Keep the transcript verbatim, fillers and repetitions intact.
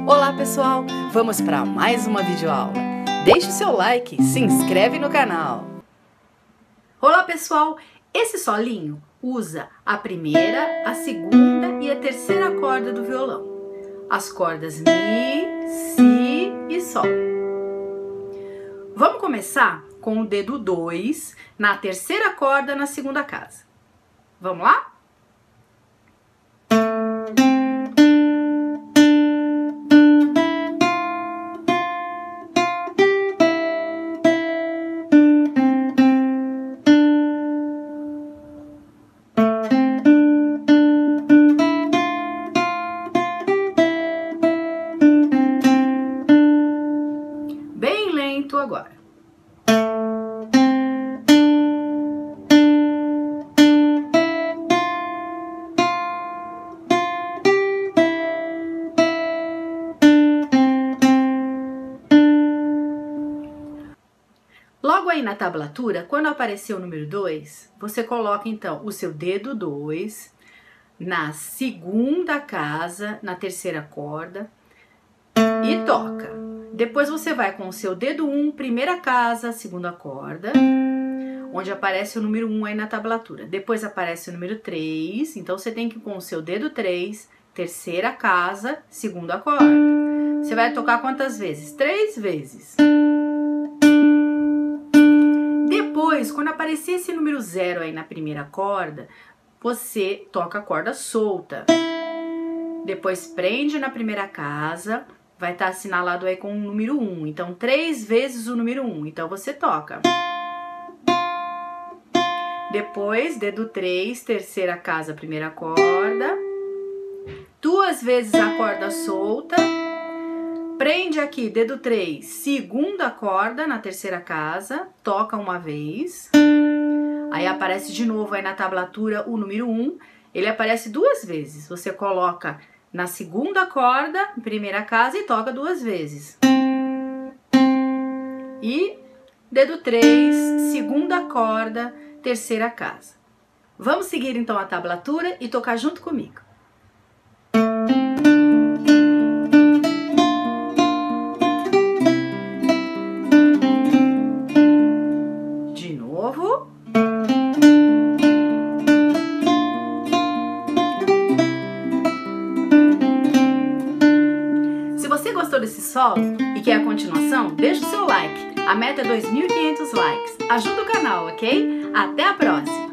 Olá pessoal, vamos para mais uma videoaula. Deixe o seu like, se inscreve no canal. Olá pessoal, esse solinho usa a primeira, a segunda e a terceira corda do violão. As cordas Mi, Si e Sol. Vamos começar com o dedo dois na terceira corda na segunda casa. Vamos lá? Bem lento agora. Logo aí na tablatura, quando aparecer o número dois, você coloca então o seu dedo dois na segunda casa, na terceira corda e toca. Depois você vai com o seu dedo um, primeira casa, segunda corda, onde aparece o número um aí na tablatura. Depois aparece o número três, então você tem que ir com o seu dedo três, terceira casa, segunda corda. Você vai tocar quantas vezes? Três vezes. Depois, quando aparecer esse número zero aí na primeira corda, você toca a corda solta. Depois prende na primeira casa, vai estar assinalado aí com o número um. Então, três vezes o número um. Então, você toca. Depois, dedo três, terceira casa, primeira corda. Duas vezes a corda solta. Prende aqui, dedo três, segunda corda na terceira casa, toca uma vez. Aí aparece de novo aí na tablatura o número um, ele aparece duas vezes. Você coloca na segunda corda, primeira casa, e toca duas vezes. E dedo três, segunda corda, terceira casa. Vamos seguir então a tablatura e tocar junto comigo. Se você gostou desse solo e quer a continuação, deixa o seu like. A meta é dois mil e quinhentos likes. Ajuda o canal, ok? Até a próxima!